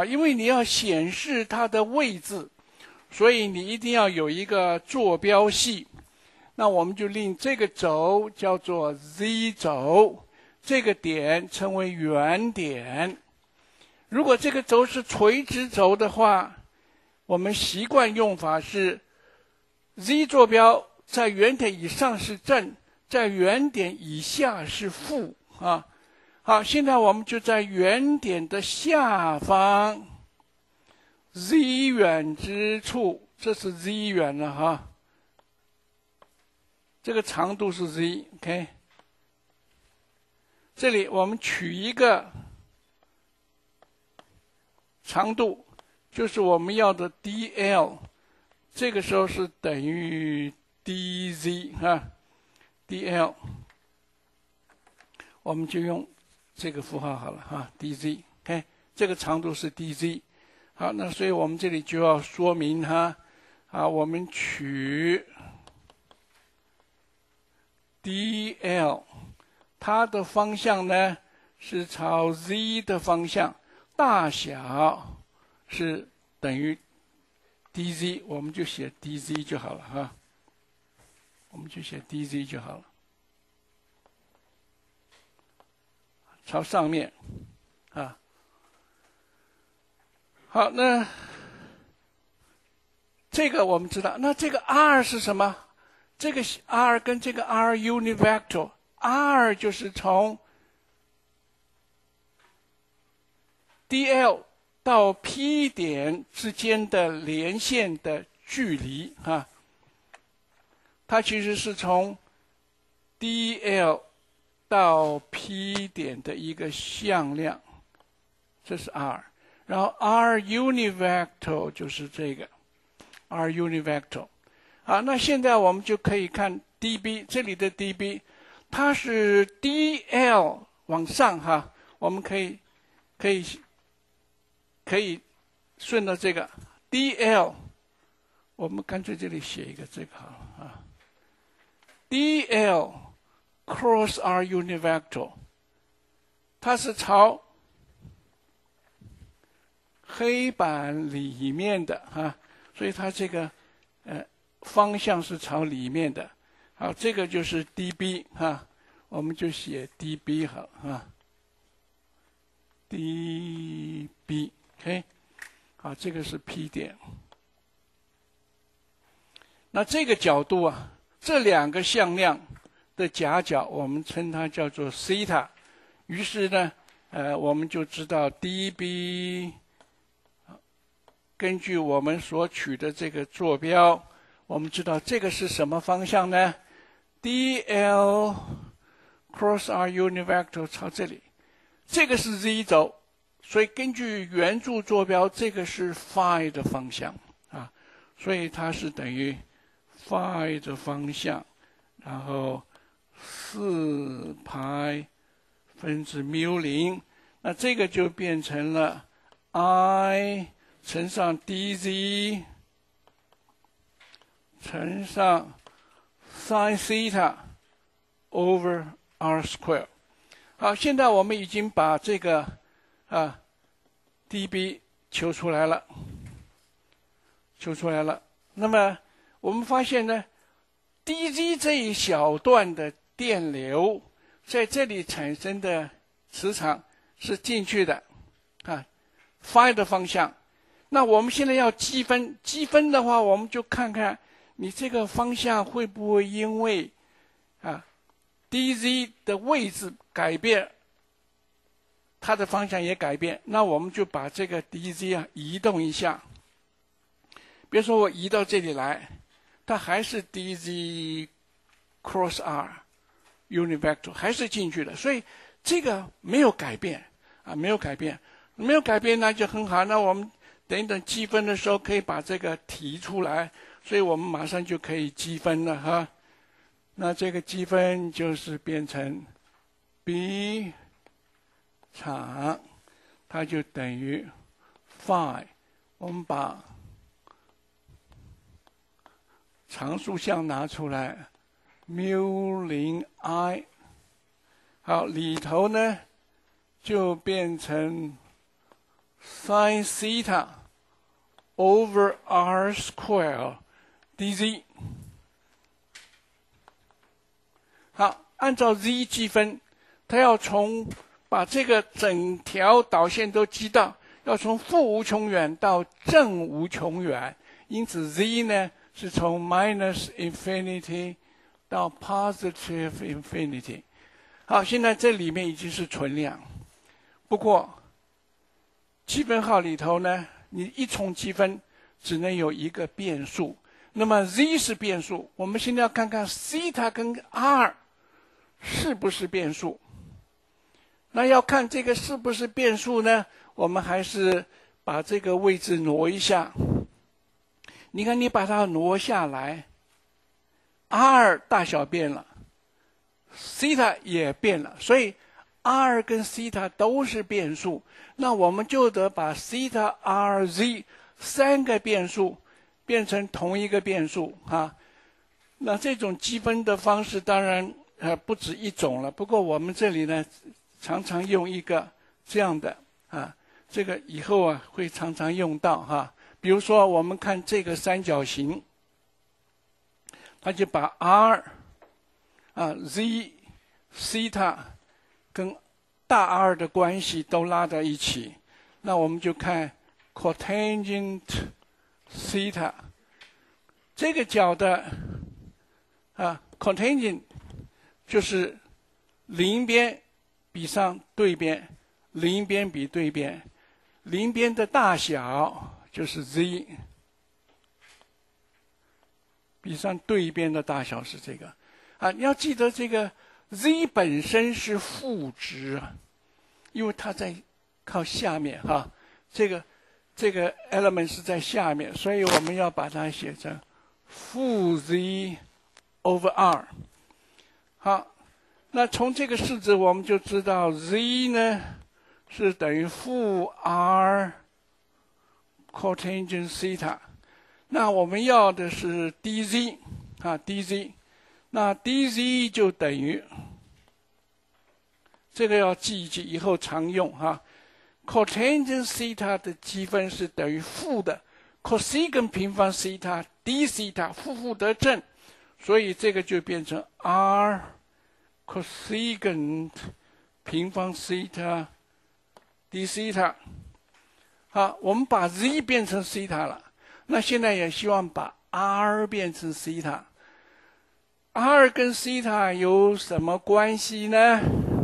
啊，因为你要显示它的位置，所以你一定要有一个坐标系。那我们就令这个轴叫做 z 轴，这个点称为原点。如果这个轴是垂直轴的话，我们习惯用法是 z 坐标在原点以上是正，在原点以下是负啊。好，现在我们就在原点的下方 z 远之处，这是 z 远了哈。这个长度是 z，OK。这里我们取一个长度，就是我们要的 dl， 这个时候是等于 dz 啊 ，dl， 我们就用这个符号好了哈 ，dz，OK， 这个长度是 dz。好，那所以我们这里就要说明哈，啊，我们取 dl， 它的方向呢是朝 z 的方向，大小是等于 dz， 我们就写 dz 就好了哈，我们就写 dz 就好了，朝上面啊。好，那这个我们知道，那这个 r 是什么？这个 r 跟这个 r univector，r 就是从 dl 到 P 点之间的连线的距离啊，它其实是从 dl 到 P 点的一个向量，这是 r， 然后 r univector 就是这个 r univector。好，那现在我们就可以看 dB， 这里的 dB， 它是 dl 往上哈，我们可以顺着这个 dl， 我们干脆这里写一个这个好了啊 ，dl cross r univector， 它是朝黑板里面的哈，所以它这个方向是朝里面的。好，这个就是 dB 哈，我们就写 dB 好啊 ，dB OK， 好，这个是 P 点。那这个角度啊，这两个向量的夹角，我们称它叫做西塔。于是呢，我们就知道 dB， 根据我们所取的这个坐标。我们知道这个是什么方向呢 ？dl cross r univector 朝这里，这个是 z 轴，所以根据圆柱坐标，这个是 phi 的方向啊，所以它是等于 phi 的方向，然后4派分之μ0，那这个就变成了 I 乘上 dz。乘上 sin theta over r square。好，现在我们已经把这个dB 求出来了，那么我们发现呢 ，dz 这一小段的电流在这里产生的磁场是进去的啊 ，phi 的方向。那我们现在要积分，积分的话，我们就看看。你这个方向会不会因为dz 的位置改变，它的方向也改变？那我们就把这个 dz 移动一下。比如说我移到这里来，它还是 dz cross r univector 还是进去的，所以这个没有改变啊，没有改变，那就很好。那我们等积分的时候可以把这个提出来。所以我们马上就可以积分了哈，那这个积分就是变成 B 场，它就等于 phi。我们把常数项拿出来 μ0I， 好，里头呢就变成 sin theta over r square dz。好，按照 z 积分，它要把这个整条导线都积到，要从负无穷远到正无穷远，因此 z 呢是从 minus infinity 到 positive infinity。好，现在这里面已经是存量，不过积分号里头呢，你一重积分只能有一个变数，那么 z 是变数，我们现在要看看 theta 跟 r 是不是变数。那要看这个是不是变数呢，我们还是把这个位置挪一下。你看，你把它挪下来 ，r 大小变了 ，theta 也变了，所以 r 跟 theta 都是变数。那我们就得把 theta、r、z 三个变数变成同一个变数啊。那这种积分的方式当然不止一种了，不过我们这里呢常常用一个这样的啊，这个以后会常常用到哈。比如说我们看这个三角形，它就把 r、z、theta 跟大 R 的关系都拉在一起，那我们就看 cotangent theta 这个角的cotangent 就是邻边比上对边，邻边比对边，邻边的大小就是 z， 比上对边的大小是这个你要记得这个 z 本身是负值因为它在靠下面这个 element 是在下面，所以我们要把它写成负 z over r。好，那从这个式子我们就知道 z 呢是等于负 r cotangent theta。那我们要的是 dz dz， 那 dz 就等于这个要记一记，以后常用cotangent theta 的积分是等于负的 cosecant 平方 theta d theta 负得正，所以这个就变成 r cosecant 平方 theta d theta。好，我们把 z 变成 theta 了，那现在也希望把 r 变成 theta。r 跟 theta 有什么关系呢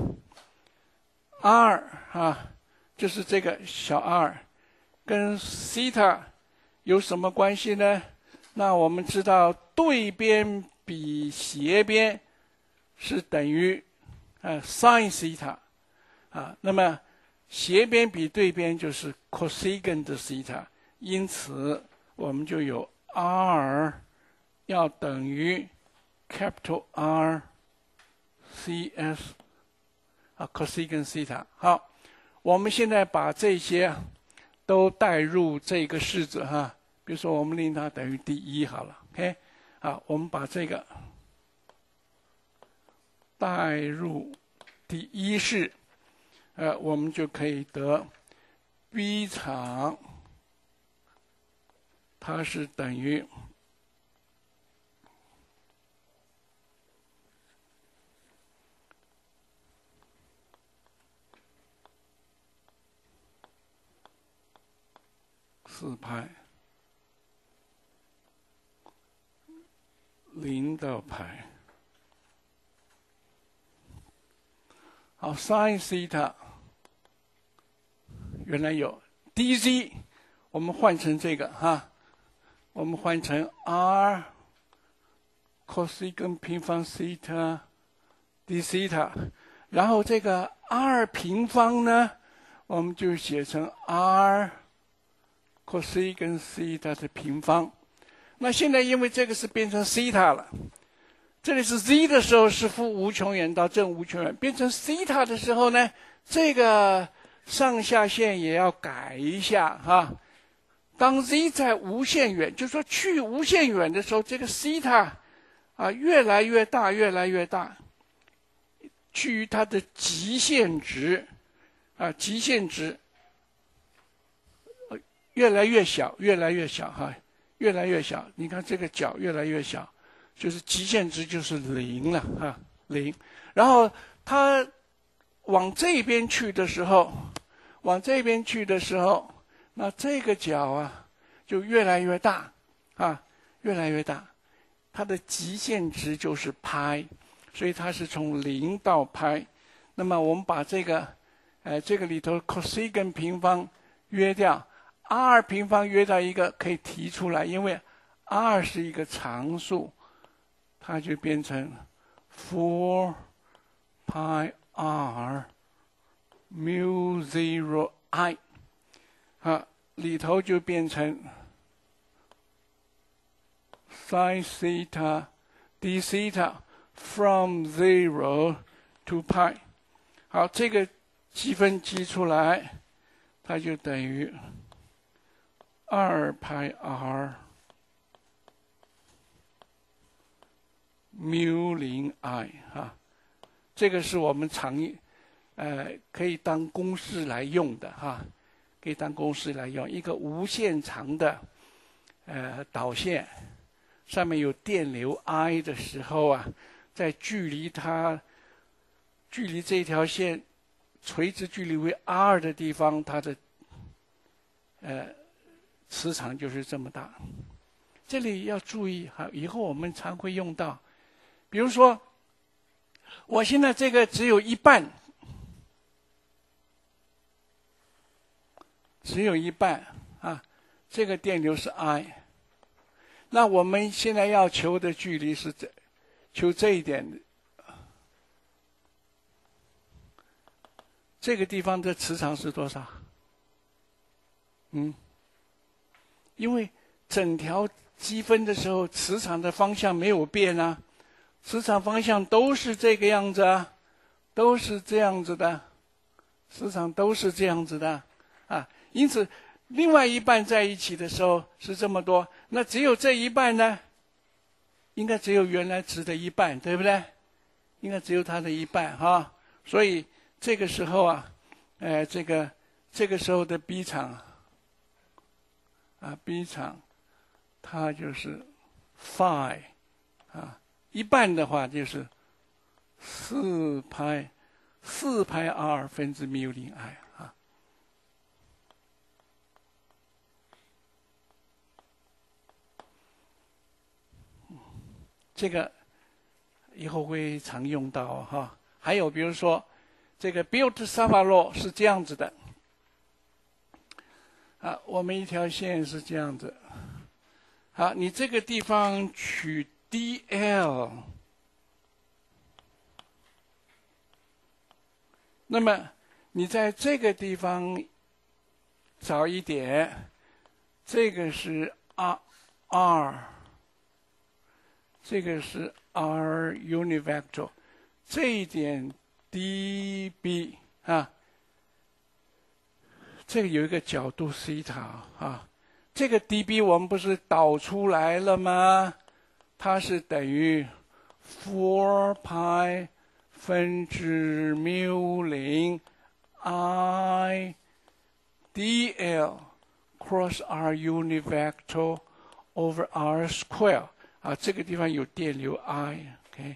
？r 就是这个小 r 跟 theta 有什么关系呢？那我们知道对边比斜边是等于sin theta 那么斜边比对边就是 cosecant theta， 因此我们就有 r 要等于 capital R CS cosecant theta。好，我们现在把这些都带入这个式子比如说我们令它等于d1好了 ，OK， 好，我们把这个带入d1式，我们就可以得 B 场它是等于4派0到派。好 ，sin theta 原来有 dz， 我们换成这个我们换成 r cosecant 平方 theta d theta， 然后这个 r 平方呢，我们就写成 r cosecant theta 的平方。那现在因为这个是变成 theta 了，这里是 z 的时候是负无穷远到正无穷远，变成 theta 的时候呢，这个上下限也要改一下当 z 在无限远，就是说去无限远的时候，这个 theta 越来越大，越来越大，趋于它的极限值极限值越来越小，越来越小哈，越来越小。你看这个角越来越小，就是极限值就是0了哈，0。然后它往这边去的时候，那这个角啊就越来越大啊，越来越大。它的极限值就是派，所以它是从0到派。那么我们把这个里头 cosecant 平方约掉 ，r 平方约到一个可以提出来，因为 r 是一个常数，它就变成 4 pi r mu 0 i， 啊，里头就变成 sin theta d theta from 0 to pi。好，这个积分积出来，它就等于2 pi r mu 0 i 哈，这个是我们可以当公式来用的哈，可以当公式来用。一个无限长的导线，上面有电流 I 的时候啊，在距离这条线垂直距离为 r 的地方，它的磁场就是这么大。这里要注意哈，以后我们常会用到。比如说，我现在这个只有一半，啊，这个电流是 I。那我们现在要求的距离是求这一点的。这个地方的磁场是多少？因为整条积分的时候，磁场的方向没有变啊，磁场方向都是这个样子啊，都是这样子的，磁场都是这样子的啊。因此，另外一半在一起的时候是这么多，那只有这一半呢，应该只有原来值的一半，对不对？应该只有它的一半哈，所以。这个时候啊，这个时候的 B 场啊 ，B 场它就是 phi 啊，一半的话就是4 pi r 分之 mu 0 i 啊。这个以后会常用到哈。还有比如说。这个 Biot-Savart 是这样子的，啊，我们一条线是这样子，好，你这个地方取 dl， 那么你在这个地方找一点，这个是 r， 这个是 r unit vector， 这一点。dB 啊，这个有一个角度西塔啊，这个 dB 我们不是导出来了吗？它是等于4 pi 分之 mu 0 I dl cross r unit vector over r square 啊，这个地方有电流 I，OK。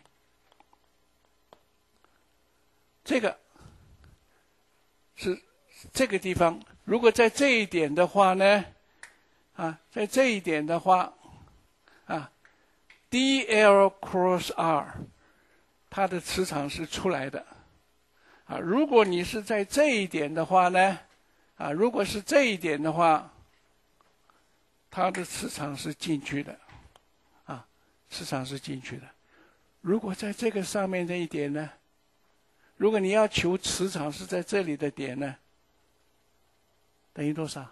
这个是这个地方，如果在这一点的话呢，啊，在这一点的话，啊 ，dl cross r， 它的磁场是出来的，啊，如果你是在这一点的话呢，啊，如果是这一点的话，它的磁场是进去的，啊，磁场是进去的。如果在这个上面这一点呢？如果你要求磁场是在这里的点呢，等于多少？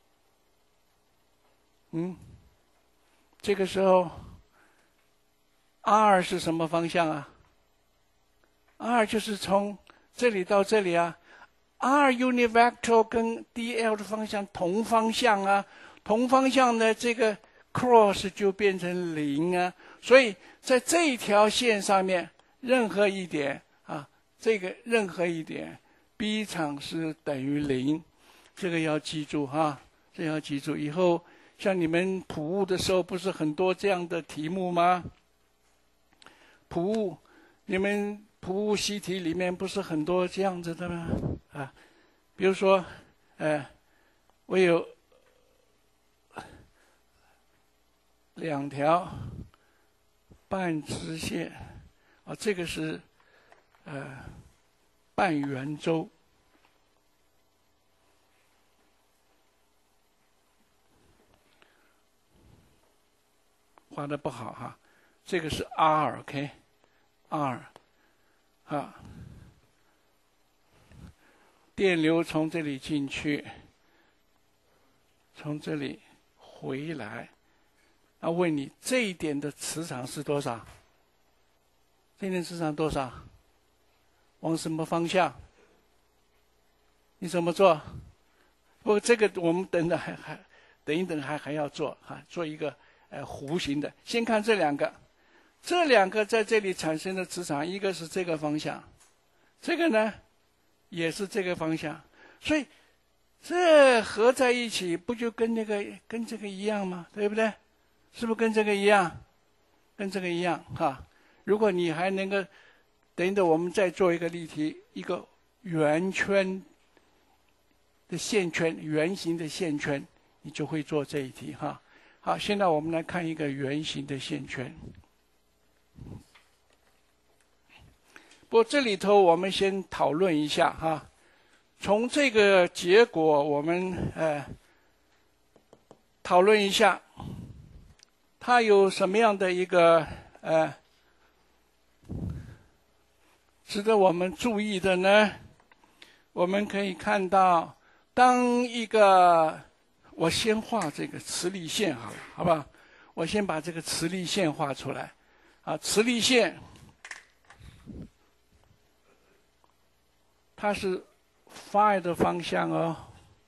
这个时候 ，r 是什么方向啊 ？r 就是从这里到这里啊。r unit vector 跟 dl 的方向同方向啊，同方向的这个 cross 就变成0啊。所以在这一条线上面，任何一点。这个任何一点 B 场是等于0，这个要记住哈， 这要记住。以后像你们普物的时候，不是很多这样的题目吗？普物，你们普物习题里面不是很多这样子的吗？啊，比如说，我有2条半直线，啊，这个是半圆周。画的不好哈，这个是 R，OK，R，啊，电流从这里进去，从这里回来。啊，问你这一点的磁场是多少？这一点磁场多少？往什么方向？你怎么做？不过这个我们等等等一等还要做哈，做一个弧形的。先看这两个，这两个在这里产生的磁场，一个是这个方向，这个呢也是这个方向，所以这合在一起不就跟这个一样吗？对不对？是不是跟这个一样？跟这个一样哈。如果你还能够，等等我们再做一个例题，一个圆圈的线圈，圆形的线圈，你就会做这一题哈。好，现在我们来看一个圆形的线圈。不过这里头我们先讨论一下哈。从这个结果，我们讨论一下，它有什么样的一个值得我们注意的呢？我们可以看到，当一个我先画这个磁力线好了，好不好？我先把这个磁力线画出来。啊，磁力线它是 phi 的方向哦。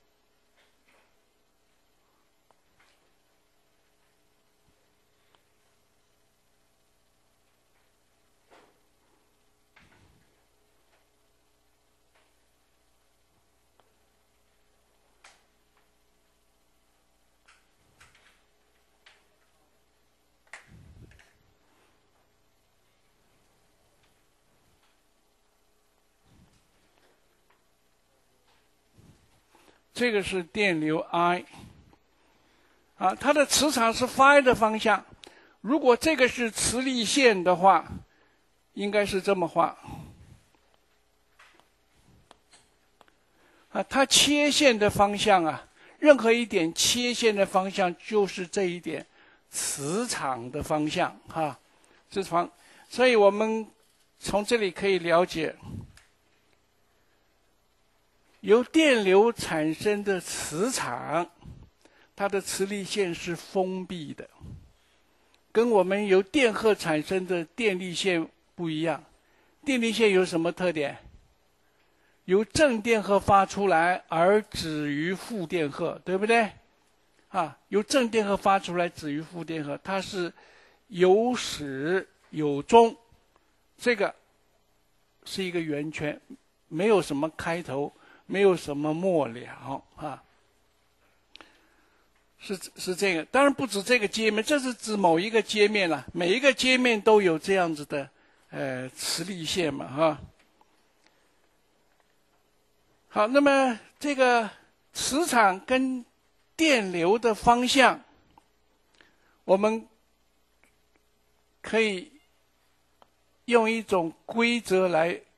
这个是电流 I， 啊，它的磁场是 phi 的方向。如果这个是磁力线的话，应该是这么画。啊，它切线的方向啊，任何一点切线的方向就是这一点磁场的方向哈，磁场。所以我们从这里可以了解。由电流产生的磁场，它的磁力线是封闭的，跟我们由电荷产生的电力线不一样。电力线有什么特点？由正电荷发出来而止于负电荷，对不对？啊，由正电荷发出来止于负电荷，它是有始有终，这个是一个圆圈，没有什么开头。没有什么末了啊，是这个，当然不止这个接面，这是指某一个接面了，每一个接面都有这样子的磁力线嘛哈。好，那么这个磁场跟电流的方向，我们可以用一种规则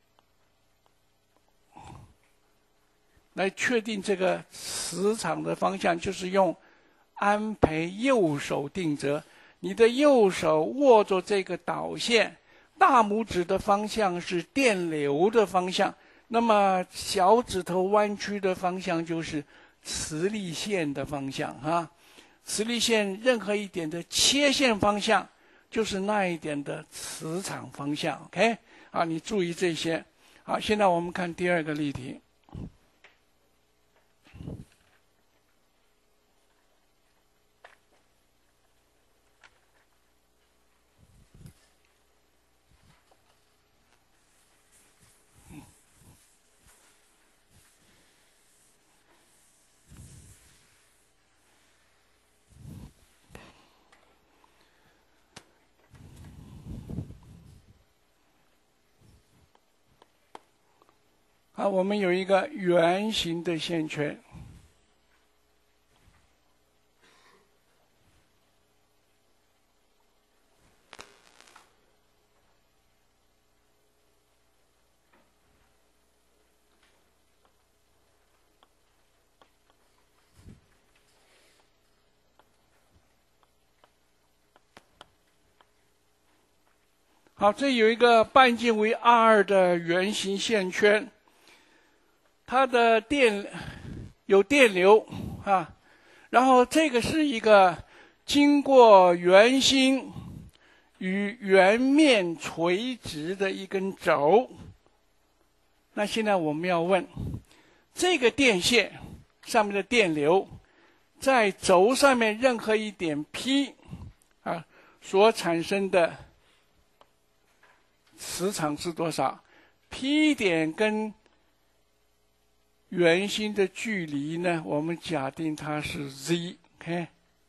来确定这个磁场的方向，就是用安培右手定则。你的右手握着这个导线，大拇指的方向是电流的方向，那么小指头弯曲的方向就是磁力线的方向啊。磁力线任何一点的切线方向，就是那一点的磁场方向。OK， 啊，你注意这些。好，现在我们看第二个例题。 好，我们有一个圆形的线圈。好，这有一个半径为 r 的圆形线圈，它的有电流啊，然后这个是一个经过圆心与圆面垂直的一根轴。那现在我们要问，这个电线上面的电流在轴上面任何一点 P 啊所产生的磁场是多少 ？P 点跟圆心的距离呢？我们假定它是 z，OK？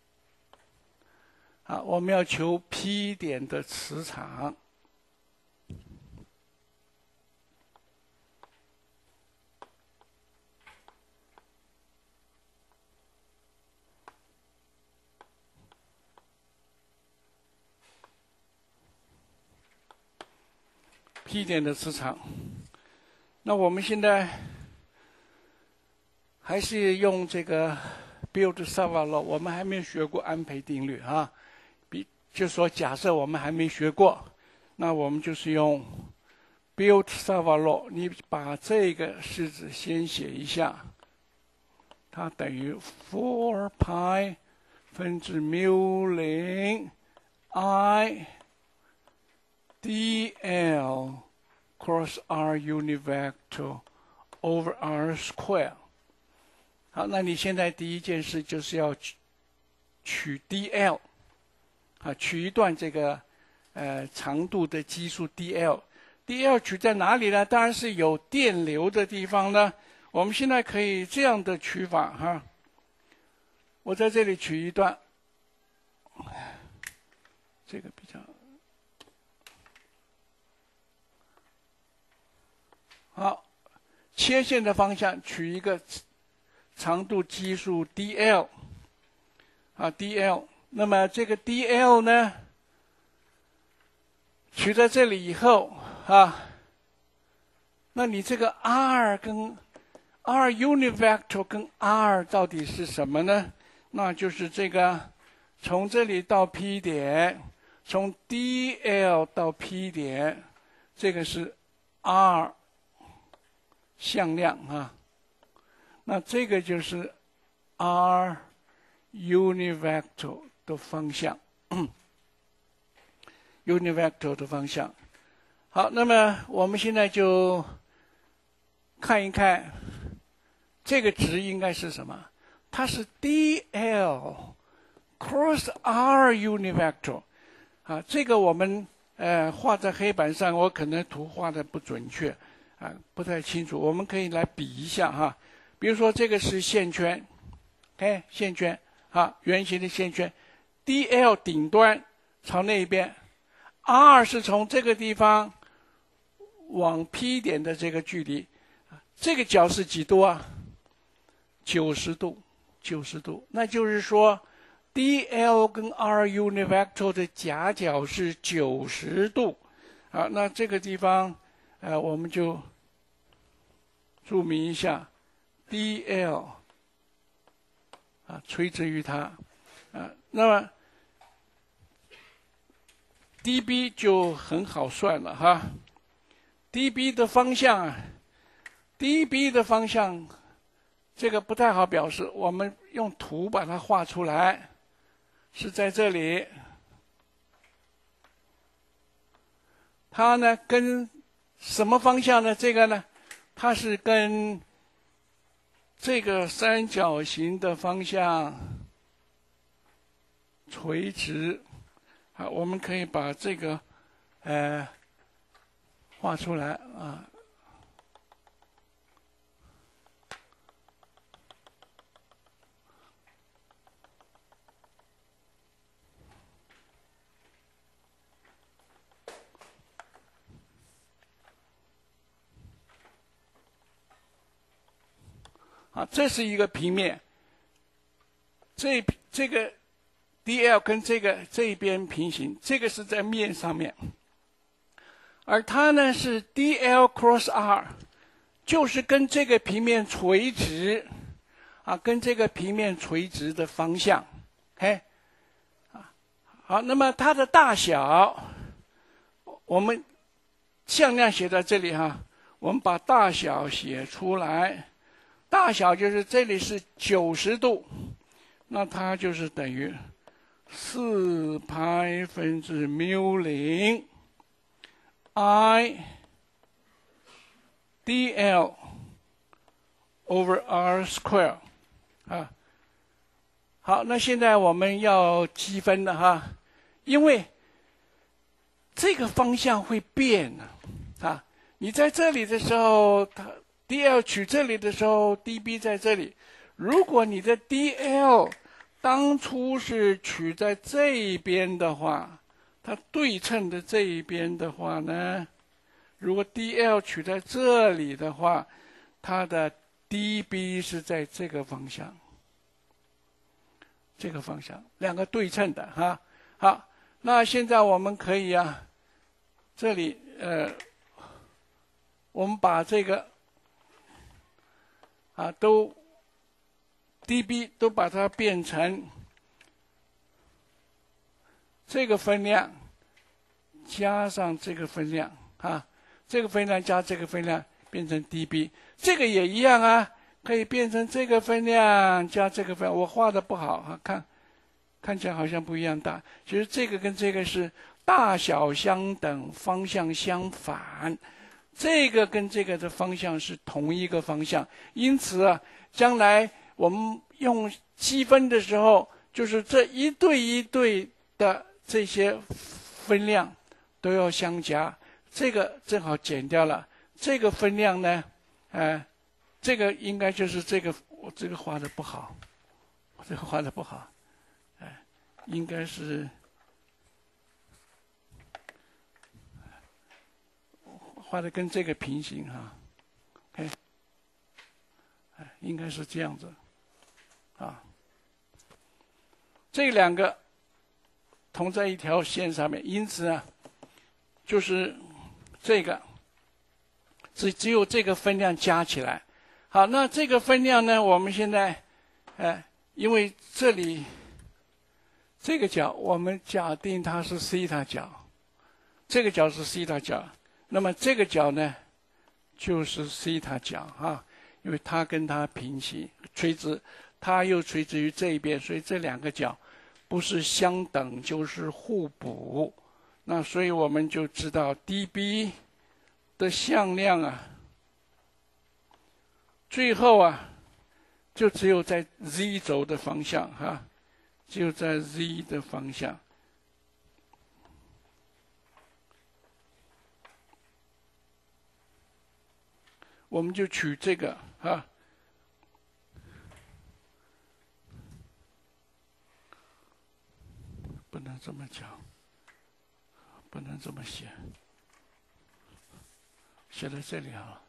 好，我们要求 P 点的磁场。P 点的磁场，那我们现在还是用这个 Biot-Savart law， 我们还没有学过安培定律啊。就说假设我们还没学过，那我们就是用 Biot-Savart law。你把这个式子先写一下，它等于4 pi 分之 μ0 I dl cross r unit vector over r square。好，那你现在第一件事就是要取 dl， 啊，取一段这个长度的基数 dl。dl 取在哪里呢？当然是有电流的地方呢。我们现在可以这样的取法哈，我在这里取一段，这个比较好，切线的方向取一个长度基数 dl， 啊 dl， 那么这个 dl 呢，取在这里以后啊，那你这个 r 跟 r unit vector 跟 r 到底是什么呢？那就是这个从这里到 P 点，从 dl 到 P 点，这个是 r 向量啊。那这个就是 r unit vector 的方向，unit vector 的方向。好，那么我们现在就看一看这个值应该是什么？它是 dl cross r unit vector 啊，这个我们画在黑板上，我可能图画的不准确啊，不太清楚。我们可以来比一下哈，比如说这个是线圈，哎，线圈啊，圆形的线圈 ，dl 顶端朝那一边 ，r 是从这个地方往 P 点的这个距离，这个角是几度啊？90度，90度。那就是说 ，dl 跟 r unit vector 的夹角是90度。好，那这个地方，我们就注明一下 dl 啊，垂直于它啊。那么 dB 就很好算了哈。dB 的方向啊 ，dB 的方向。这个不太好表示，我们用图把它画出来，是在这里。它呢跟什么方向呢？这个呢，它是跟这个三角形的方向垂直。好，我们可以把这个画出来啊。 啊，这是一个平面，这个 dl 跟这一边平行，这个是在面上面，而它呢是 dl cross r， 就是跟这个平面垂直，啊，跟这个平面垂直的方向，嘿，啊，好，那么它的大小，我们向量写在这里哈，我们把大小写出来，大小就是这里是90度，那它就是等于4π分之μ0 I dl over r square 啊。好，那现在我们要积分了哈，因为这个方向会变啊。你在这里的时候，它 dl 取这里的时候 ，db 在这里。如果你的 dl 当初是取在这一边的话，它对称的这一边的话呢，如果 dl 取在这里的话，它的 db 是在这个方向，这个方向，两个对称的哈。好，那现在我们可以啊，这里我们把这个啊都 db 都把它变成这个分量加上这个分量啊，这个分量加这个分量变成 db， 这个也一样啊，可以变成这个分量加这个分量。我画的不好啊，看起来好像不一样大，其实这个跟这个是大小相等，方向相反。这个跟这个的方向是同一个方向，因此啊，将来我们用积分的时候，就是这一对一对的这些分量都要相加，这个正好减掉了。这个分量呢，这个应该就是这个，我这个画的不好，我这个画的不好，应该是画的跟这个平行哈，OK，应该是这样子，啊，这两个同在一条线上面，因此呢，就是这个只有这个分量加起来。好，那这个分量呢，我们现在，因为这里这个角我们假定它是西塔角，这个角是西塔角。那么这个角呢，就是西塔角啊，因为它跟它平行垂直，它又垂直于这一边，所以这两个角不是相等就是互补。那所以我们就知道 dB 的向量啊，最后啊，就只有在 z 轴的方向哈，只有在 z 的方向。我们就取这个啊，不能这么讲，不能这么写，写在这里好了。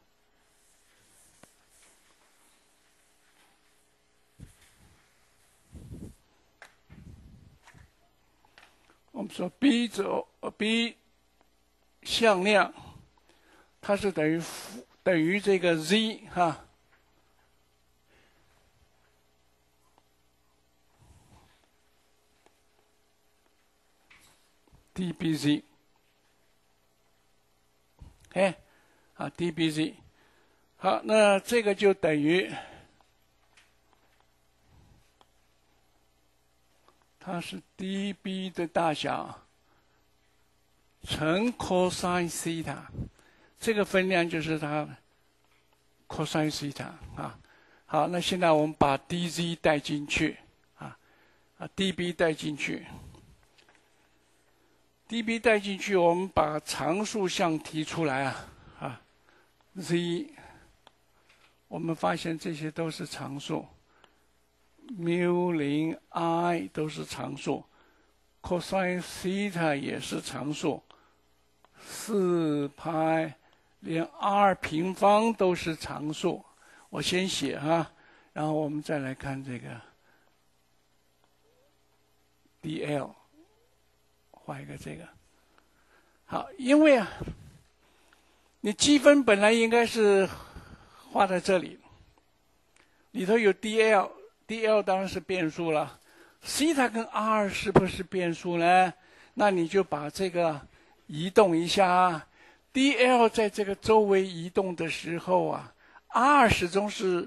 我们说 B 轴 B 向量，它是等于这个 z 哈。dBz， dBz， 好，那这个就等于，它是 dB 的大小乘 cosine theta， 这个分量就是它 cosine theta 啊。好，那现在我们把 dz 带进去dB 带进去。dB 带进去，我们把常数项提出来z， 我们发现这些都是常数 ，μ0 i 都是常数 ，cosine theta 也是常数，4π 连 r 平方都是常数。我先写然后我们再来看这个 dl， 画一个这个。好，因为啊，你积分本来应该是画在这里，里头有 dl 当然是变数了。西塔跟 r 是不是变数呢？那你就把这个移动一下 ，dl 在这个周围移动的时候啊 ，r 始终是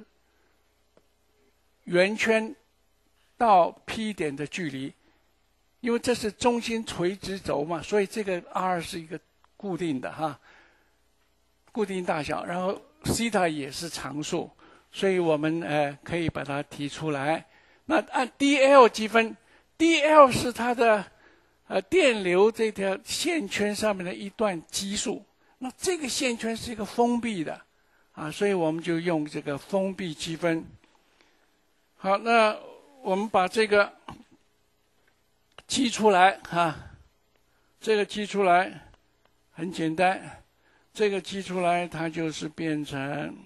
圆圈到 P 点的距离，因为这是中心垂直轴嘛，所以这个 r 是一个固定的哈，固定大小，然后西塔也是常数，所以我们可以把它提出来。那按 dl 积分 ，dl 是它的电流这条线圈上面的一段基数。那这个线圈是一个封闭的啊，所以我们就用这个封闭积分。好，那我们把这个积出来啊，这个积出来很简单，这个积出来它就是变成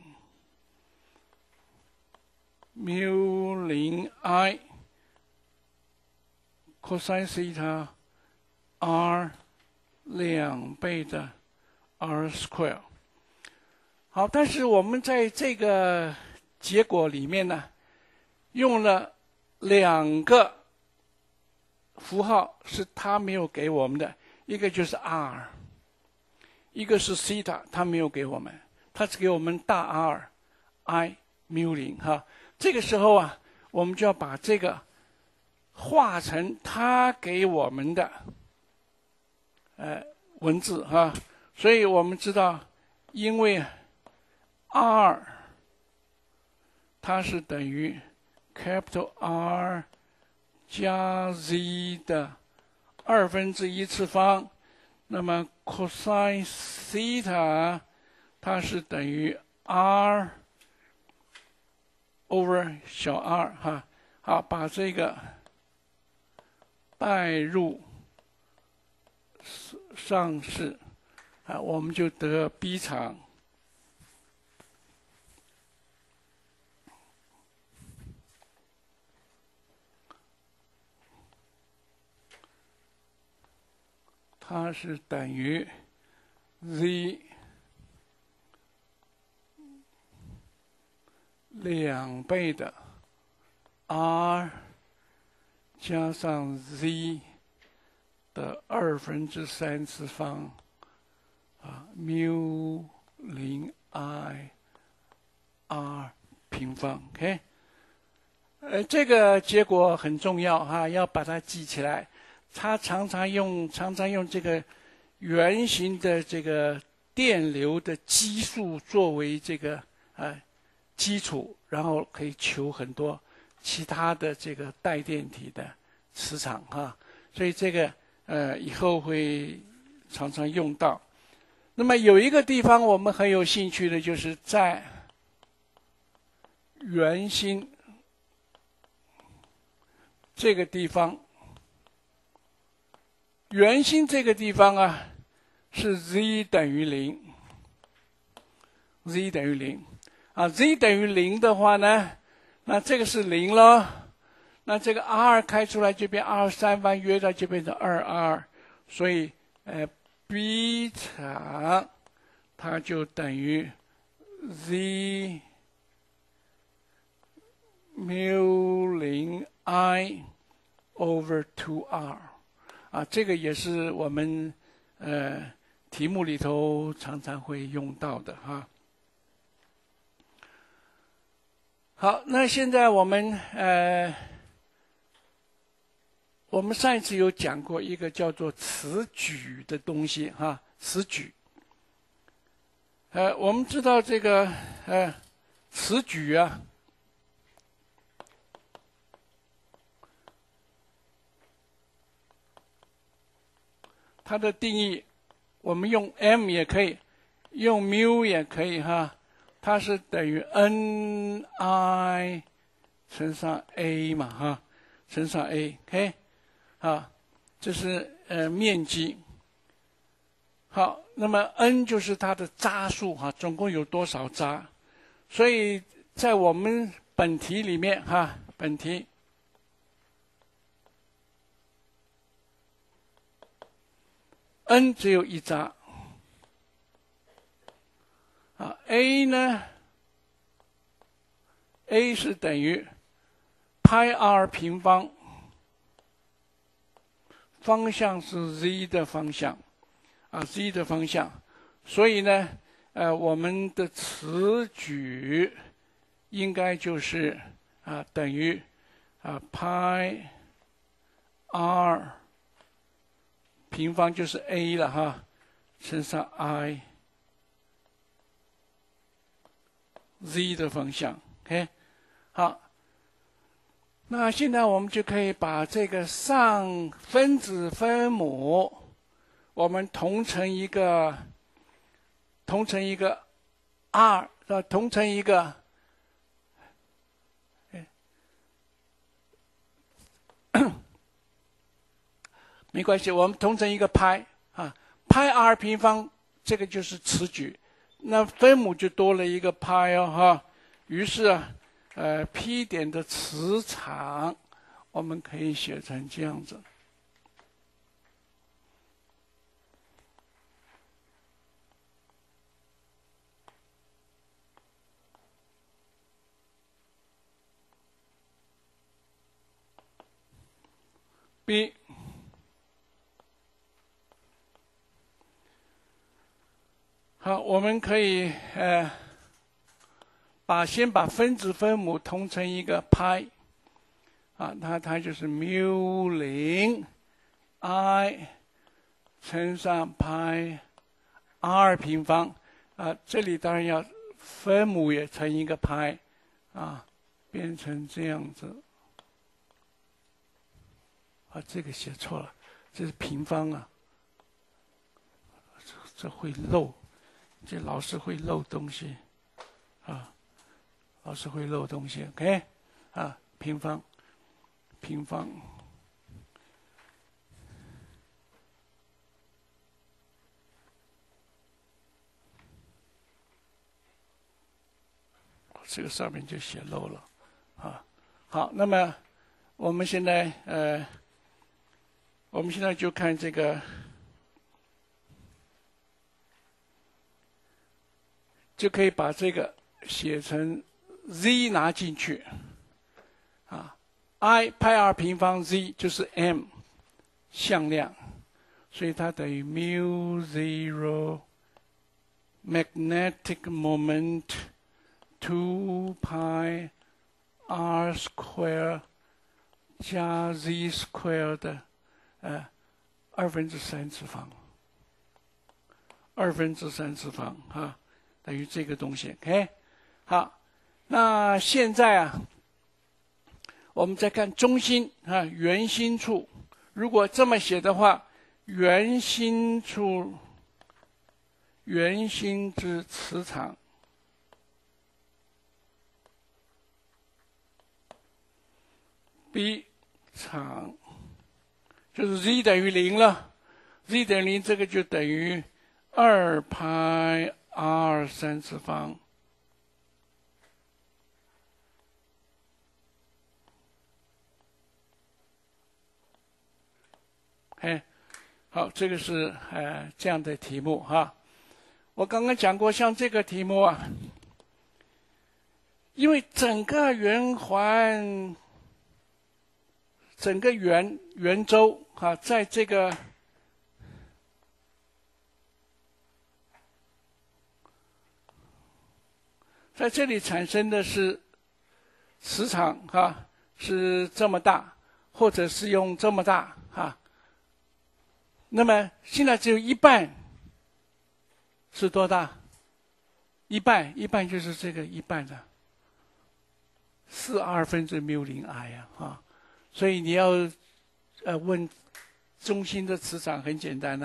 μ0 i cosine theta r 2倍的 r square。好，但是我们在这个结果里面呢，用了2个符号是他没有给我们的，一个就是 r， 一个是 theta， 他没有给我们，他只给我们大 r i μ0哈。这个时候啊，我们就要把这个化成他给我们的文字哈。所以我们知道，因为 r 它是等于 capital R 加 z 的1/2次方，那么 cosine theta 它是等于 r over 小 r 哈。好，把这个代入上式啊，我们就得 B 场它是等于 z 2倍的 r 加上 z 的3/2次方啊，μ0 i r 平方 ，OK。这个结果很重要哈，要把它记起来。它常常用这个圆形的这个电流的基数作为这个基础，然后可以求很多其他的这个带电体的磁场哈。所以这个以后会常常用到。那么有一个地方我们很有兴趣的，就是在圆心这个地方，圆心这个地方啊是 z 等于0，z 等于0啊 ，z 等于0的话呢，那这个是0咯，那这个 r 开出来就变2/3番约到就变成2r， 所以B 场它就等于 z μ0 i over 2r 啊，这个也是我们题目里头常常会用到的哈。好，那现在我们上一次有讲过一个叫做磁矩的东西哈，磁矩。我们知道这个磁矩啊，它的定义，我们用 m 也可以，用 μ 也可以哈，它是等于 ni 乘上 a 嘛哈，乘上 a，OK。啊，这是面积。好，那么 n 就是它的渣数哈，总共有多少渣？所以在我们本题里面哈，本题n 只有一闸啊 ，a 呢 ，a 是等于派 r 平方，方向是 z 的方向啊 ，z 的方向，所以呢，我们的此举应该就是等于派 r 平方就是 a 了哈，乘上 i z 的方向 ，OK， 好，那现在我们就可以把这个上分子分母，我们同成一个 r， 同成一个。没关系，我们同成一个派啊，派 r 平方，这个就是此举，那分母就多了一个派哦哈。于是P 点的磁场，我们可以写成这样子。B好，我们可以先把分子分母同成一个派啊，它就是 μ0 I 乘上派 r 平方啊，这里当然要分母也成一个派啊，变成这样子啊，这个写错了，这是平方啊，这会漏。这老师会漏东西，啊，老师会漏东西 ，OK， 啊，平方，这个上面就写漏了，啊，好，那么我们现在就看这个。就可以把这个写成 z 拿进去，啊 ，I 派 r 平方 z 就是 m 向量，所以它等于 μ0 magnetic moment 2 pi r square 加 z square 的2/3次方，2/3次方啊。等于这个东西 ，OK， 好，那现在我们再看中心圆心处，如果这么写的话，圆心处圆心之磁场，B 场就是 z 等于0了 ，z 等于0，这个就等于2派。r3次方，好，这个是这样的题目哈。我刚刚讲过，像这个题目啊，因为整个圆环、整个圆周啊，在这个。在这里产生的是磁场是这么大，或者是用这么大那么现在只有一半是多大？一半就是这个一半的42/μ0I 所以你要问中心的磁场很简单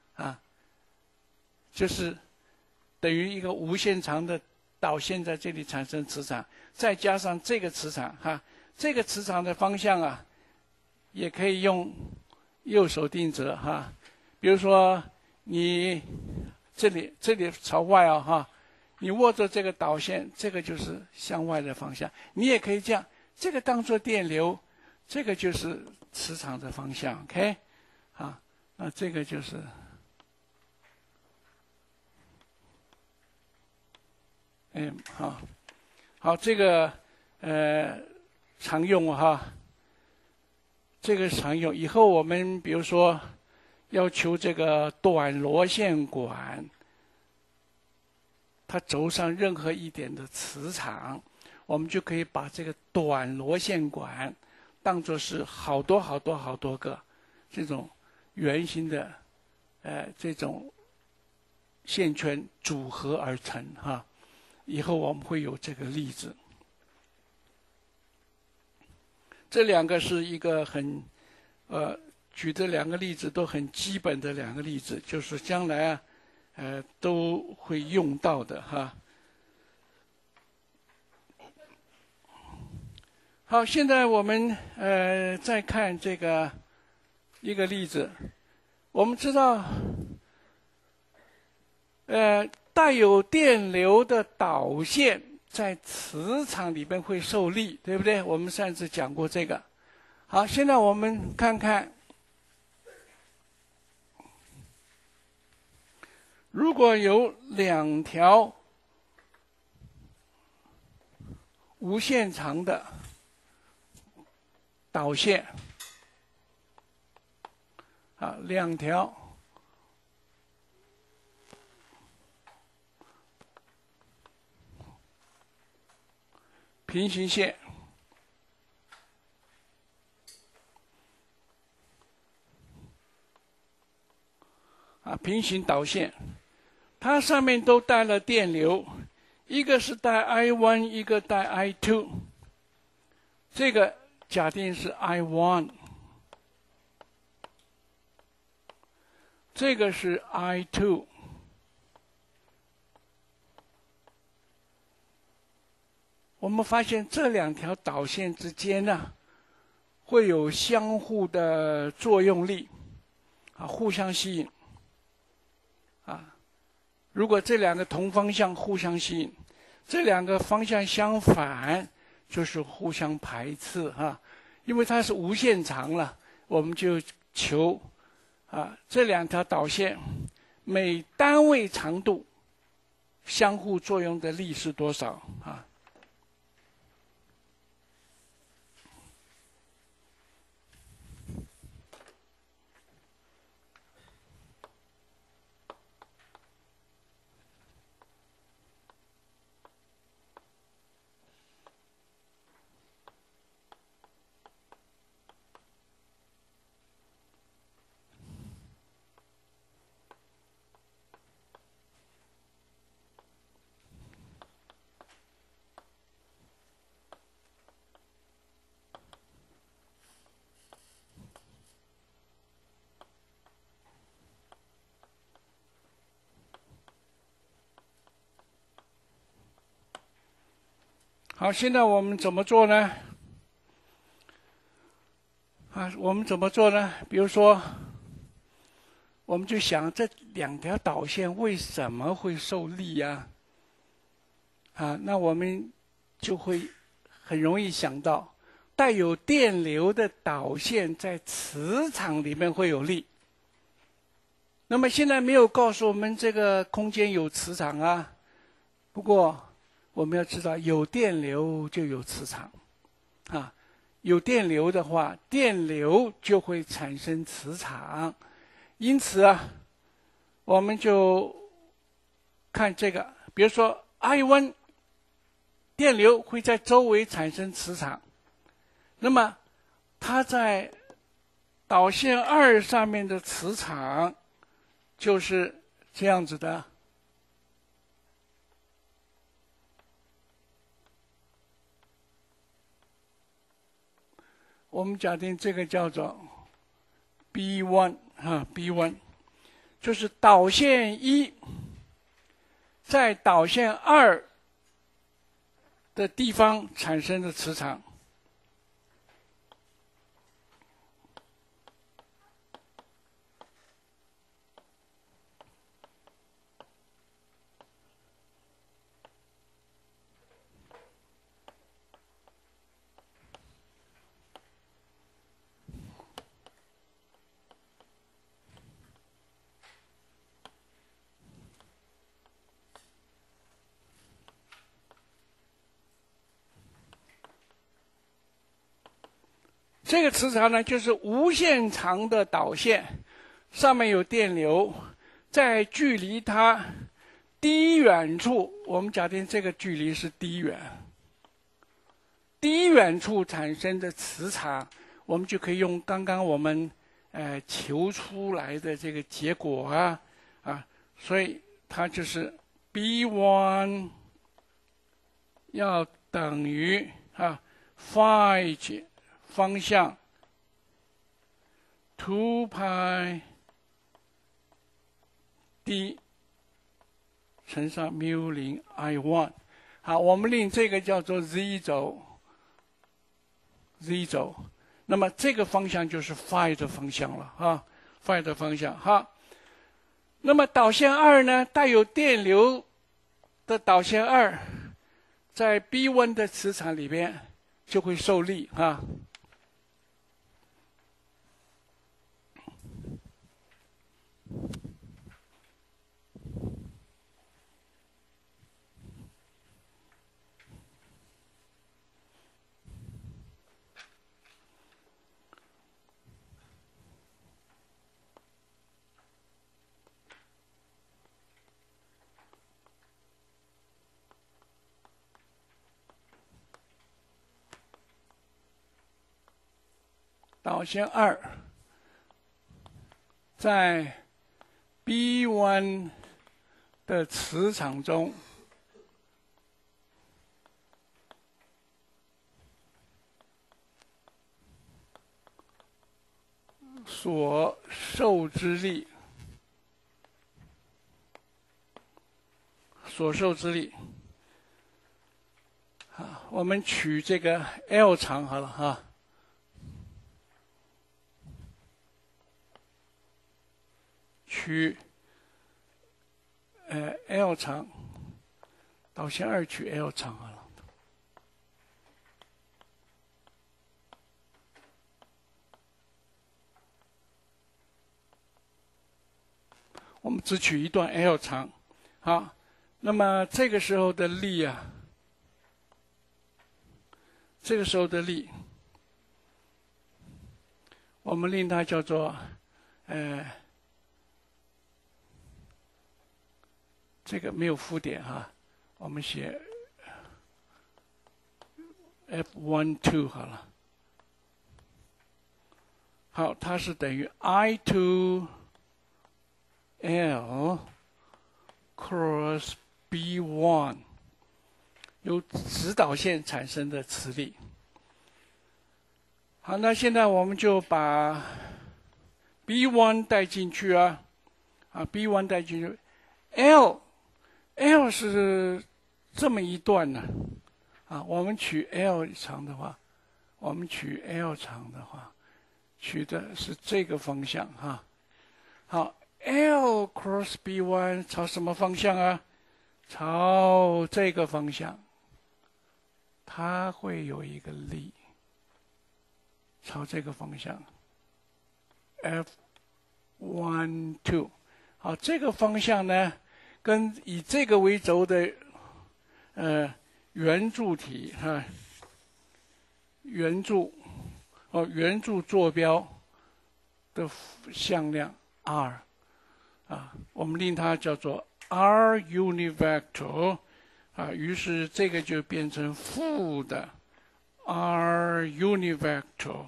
就是等于一个无限长的。导线在这里产生磁场，再加上这个磁场这个磁场的方向也可以用右手定则比如说你这里朝外你握着这个导线，这个就是向外的方向。你也可以这样，这个当做电流，这个就是磁场的方向。OK， 啊，那这个就是，好，好，这个常用哈，这个常用。以后我们比如说要求这个短螺线管。它轴上任何一点的磁场，我们就可以把这个短螺线管当作是好多好多好多个这种圆形的这种线圈组合而成哈。以后我们会有这个例子。这两个是一个很举的两个例子都很基本的两个例子，就是将来啊。都会用到的哈。好，现在我们再看这个一个例子。我们知道，带有电流的导线在磁场里边会受力，对不对？我们上次讲过这个。好，现在我们看看。如果有两条无限长的导线，啊，两条平行线，啊，平行导线。它上面都带了电流，一个是带 I1， 一个带 I2。这个假定是 I1， 这个是 I2。我们发现这两条导线之间呢，会有相互的作用力，啊，互相吸引，啊。如果这两个同方向互相吸引，这两个方向相反，就是互相排斥哈。因为它是无限长了，我们就求这两条导线每单位长度相互作用的力是多少啊？好，现在我们怎么做呢？我们怎么做呢？比如说，我们就想这两条导线为什么会受力呀？那我们就会很容易想到，带有电流的导线在磁场里面会有力。那么现在没有告诉我们这个空间有磁场啊，不过我们要知道，有电流就有磁场，有电流的话，电流就会产生磁场。因此啊，我们就看这个，比如说 I1， 电流会在周围产生磁场，那么它在导线2上面的磁场就是这样子的。我们假定这个叫做 B1 B1， 就是导线1在导线2的地方产生的磁场。 这个磁场呢，就是无限长的导线，上面有电流，在距离它低远处，我们假定这个距离是低远，低远处产生的磁场，我们就可以用刚刚我们求出来的这个结果所以它就是 B1 要等于phi 方向 2 pi d 乘上 μ0 I1。好，我们令这个叫做 z 轴。z 轴，那么这个方向就是 phi 的方向了phi 的方向那么导线2呢，带有电流的导线2，在 B1 的磁场里边就会受力导线2在 B1 的磁场中所受之力，我们取这个 L 长好了取L 长，导线2取 L 长好了。我们只取一段 L 长，那么这个时候的力我们令它叫做这个没有负点我们写 F12 好了。好，它是等于 I2 L cross B1 由直导线产生的磁力。好，那现在我们就把 B1 带进去B1 带进去 L 是这么一段呢我们取 L 长的话，取的是这个方向好 ，L cross B1 朝什么方向朝这个方向，它会有一个力朝这个方向 F12。好，这个方向呢，跟以这个为轴的圆柱体圆柱坐标的向量 r 我们令它叫做 r unit vector 于是这个就变成负的 r unit vector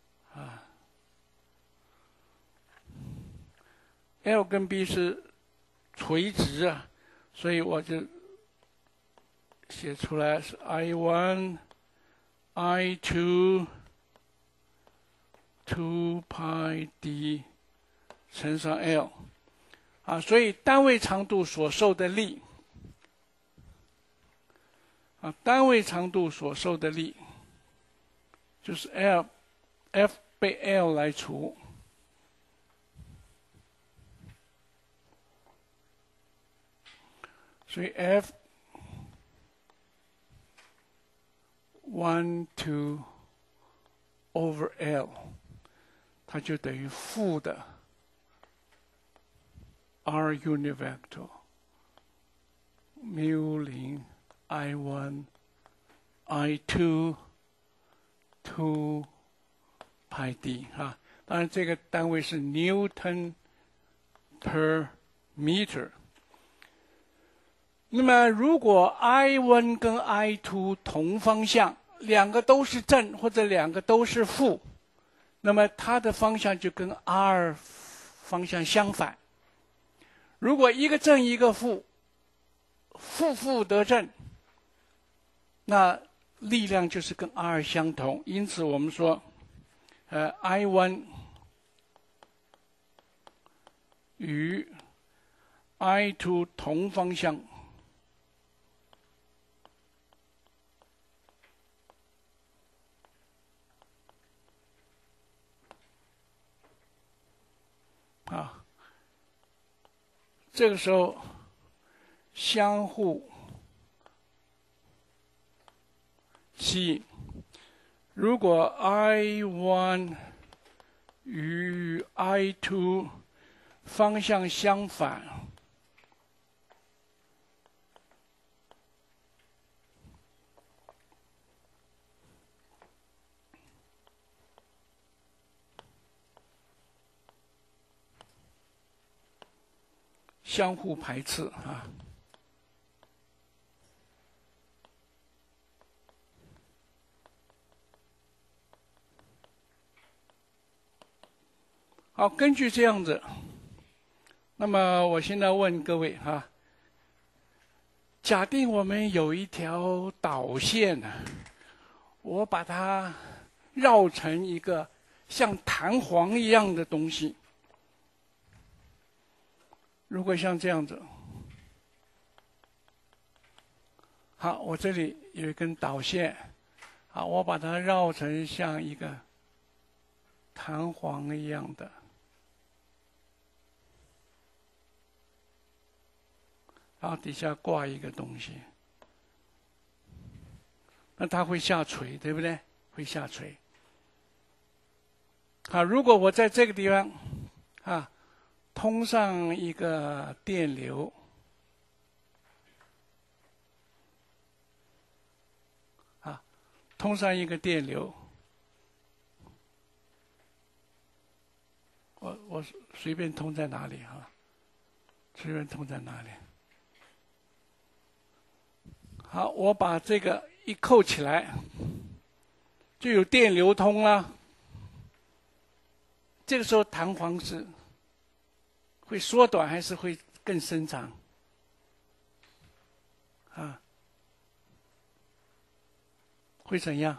L 跟 B 是垂直所以我就写出来是 I1 I2 2 pi d 乘上 L 所以单位长度所受的力就是 F 被 L 来除，所以 F12 over L 它就等于负的 r unit vector μ0 I1 I2 2 派 d 啊。当然，这个单位是 Newton per meter。那么，如果 I1 跟 I2 同方向，两个都是正或者两个都是负，那么它的方向就跟 R 方向相反。如果一个正一个负，负负得正，那力量就是跟 R 相同。因此我们说，I1 与 I2 同方向。啊，这个时候相互吸引。如果 I1 与 I2 方向相反，相互排斥啊。好，根据这样子，那么我现在问各位哈，假定我们有一条导线呢，我把它绕成一个像弹簧一样的东西。如果像这样子，好，我这里有一根导线，好，我把它绕成像一个弹簧一样的，然后底下挂一个东西，那它会下垂，对不对？会下垂。好，如果我在这个地方，啊，通上一个电流，啊，通上一个电流，我随便通在哪里啊？随便通在哪里？好，我把这个一扣起来，就有电流通了。这个时候弹簧是会缩短还是会更伸长？啊，会怎样？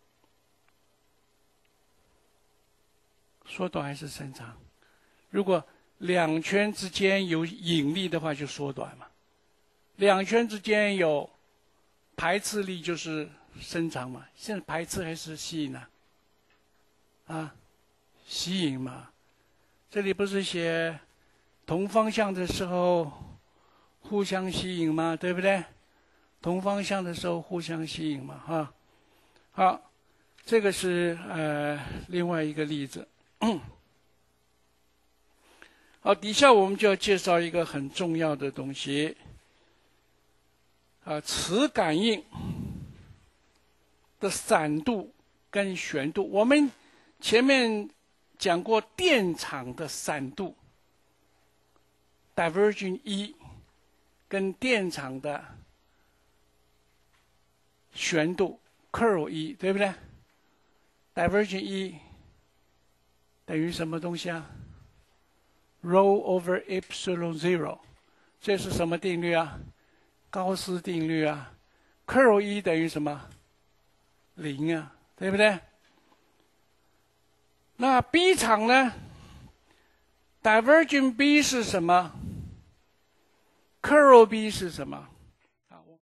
缩短还是伸长？如果两圈之间有引力的话，就缩短嘛；两圈之间有排斥力，就是伸长嘛。现在排斥还是吸引呢？啊，吸引嘛。这里不是写同方向的时候互相吸引吗？对不对？同方向的时候互相吸引嘛，哈。好，这个是另外一个例子。好，底下我们就要介绍一个很重要的东西，磁感应的散度跟旋度。我们前面讲过电场的散度 ，divergent E， 跟电场的旋度 curl E， 对不对 ？divergent E 等于什么东西啊 ？Rho over epsilon zero， 这是什么定律啊？高斯定律啊。curl E 等于什么？0啊，对不对？那 B 场呢 ？divergent B 是什么 ？curl B 是什么？